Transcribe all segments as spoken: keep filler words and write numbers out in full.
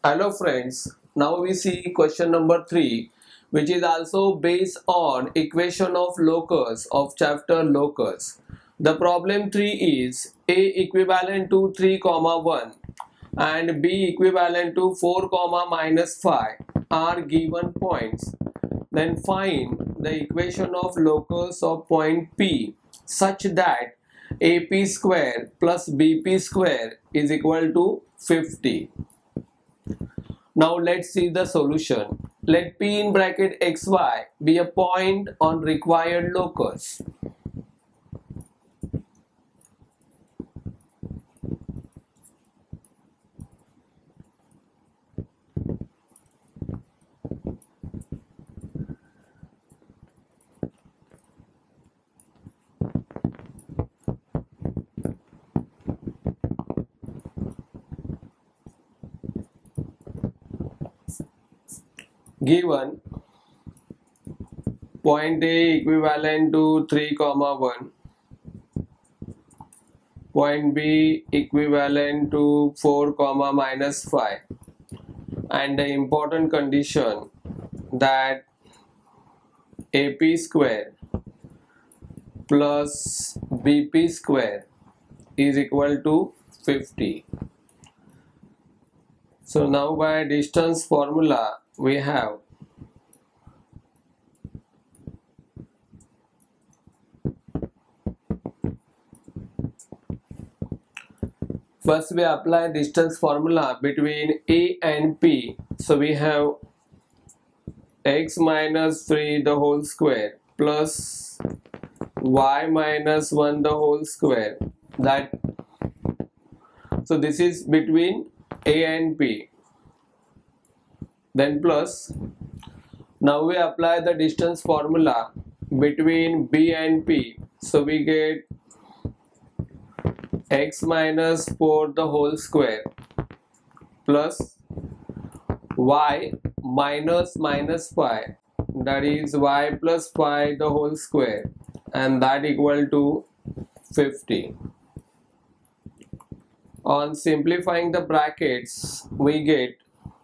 Hello friends, now we see question number three, which is also based on equation of locus of chapter locus. The problem three is A equivalent to three comma one and B equivalent to four comma minus five are given points. Then find the equation of locus of point P such that A P square plus B P square is equal to fifty. Now let's see the solution. Let P in bracket xy be a point on required locus. Given point A equivalent to three comma one, point B equivalent to four comma minus five, and the important condition that A P square plus B P square is equal to fifty. So now by distance formula we have first we apply distance formula between A and P. So we have x minus three the whole square plus y minus one the whole square. That so this is between A and P. Then plus, now we apply the distance formula between B and P. So we get x minus four the whole square plus y minus minus five, that is y plus five the whole square, and that equal to fifty. On simplifying the brackets we get,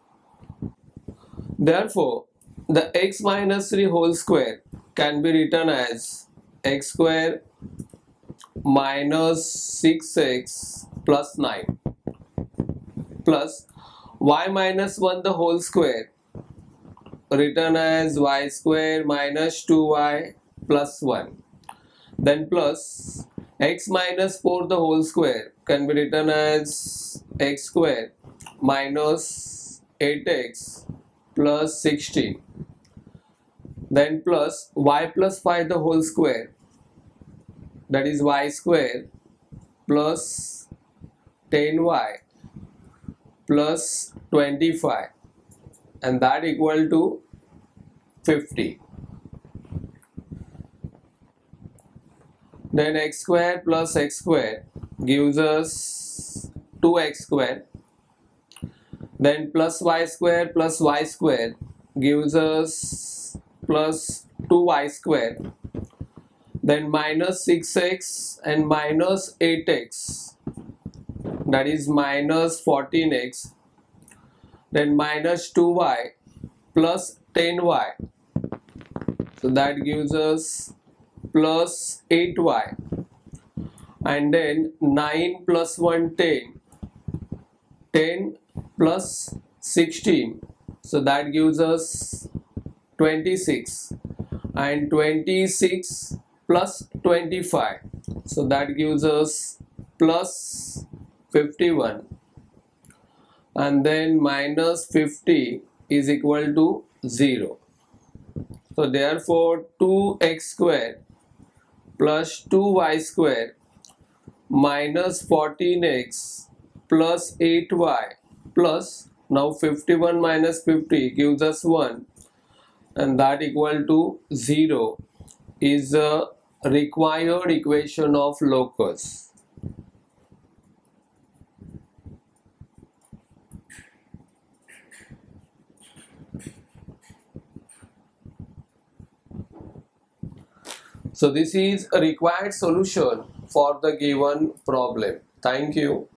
therefore the x minus three whole square can be written as x square minus six x plus nine plus y minus one the whole square written as y square minus two y plus one. Then plus x minus four the whole square can be written as x square minus eight x plus sixteen. Then plus y plus five the whole square, that is y square plus ten y plus twenty-five, and that equal to fifty. Then x square plus x square gives us two x square. Then plus y square plus y square gives us plus two y square. Then minus six x and minus eight x, that is minus fourteen x. Then minus two y plus ten y, so that gives us plus eight y. And then nine plus one, ten, ten plus sixteen, so that gives us twenty-six, and twenty-six plus twenty-five, so that gives us plus fifty-one, and then minus fifty is equal to zero. So therefore two x square plus two y square minus fourteen x plus eight y plus, now fifty-one minus fifty gives us one, and that equal to zero is a required equation of locus. So this is a required solution for the given problem. Thank you.